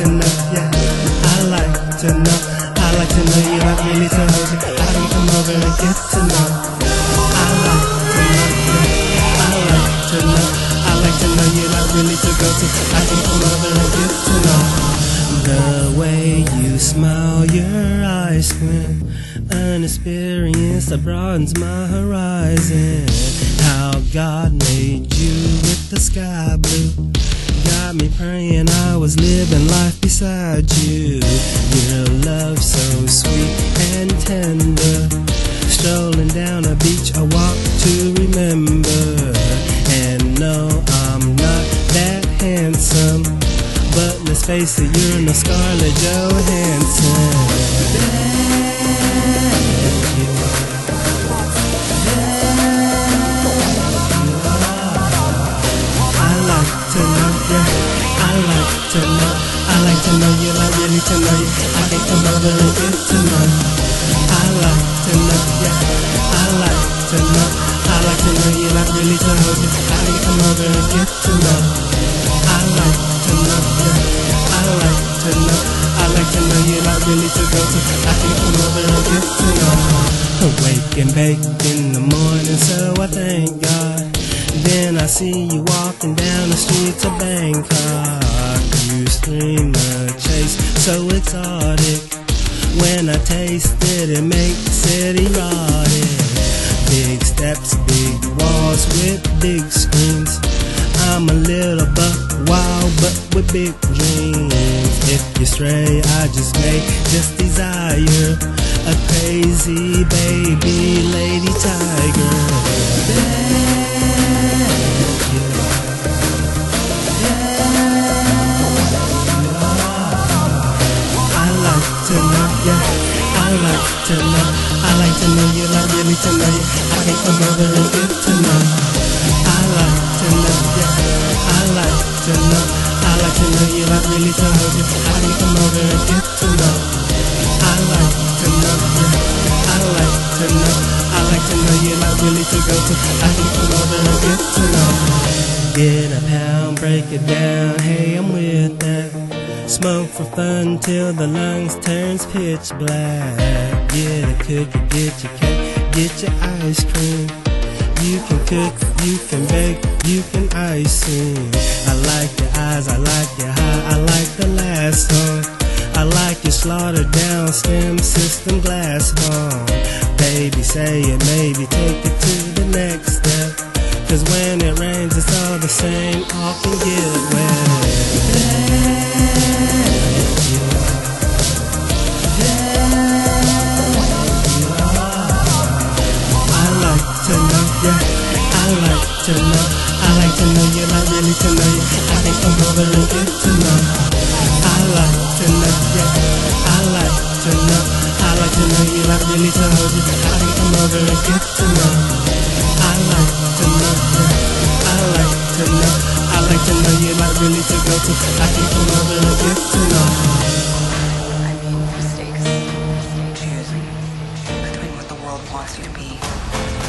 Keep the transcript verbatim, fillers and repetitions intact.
to know, yeah. I like to know, I like to know you like really to hold you. I can come over and get to know. I like to know, yeah. I like to know, I like to know you like really to go to. I can come over and get to know. The way you smile, your eyes grin, an experience that broadens my horizon. How God made you with the sky blue got me praying I was living life beside you. Your love so sweet and tender, strolling down a beach, a walk to remember. And no, I'm not that handsome, but let's face it, you're no Scarlett Johansson. I like to know, I like to know you, like really to know you. I can come over and get to know. I like to know, yeah. I like to know, I like to know you, like really to hold you. I can come over and get to know. I like to know, yeah. I like to know, I like to know you, like really to go to. I can come over and get to know. Awake and bake in the morning, so I thank God. Then I see you walking down the streets of Bangkok. You scream a chase so exotic. When I taste it, it makes it erotic. Big steps, big walls with big screens. I'm a little buck wild, but with big dreams. If you stray, I just may just desire a crazy baby lady tiger. I like to know, I like to know you, like really to know you. I can come over and get to know. I like to know, yeah. I like to know, I like to know you, like really to hold you. I can come over and get to know. I like to know, yeah. I like to know, I like to know you, like really to go to. I can come over and get to know. Get a pound, break it down, hey, I'm with that. Smoke for fun till the lungs turns pitch black. Get a cookie, get your cake, get your ice cream. You can cook, you can bake, you can icing. I like your eyes, I like your high, I like the last song. I like your slaughtered down stem system glass home. Baby, say it, maybe take it to the next step. Cause when it rains, it's all the same, all can get wet. I like to know, I like to know you, like really to know you. I can come over and get to know. I like to know, yeah. I like to know, I like to know you, like really to hold you. I can come over and get to know. I like to know, yeah. I like to know, I like to know you, like really to go to. I can come over and get to know. I mean, mistakes, choosing between what the world wants you to be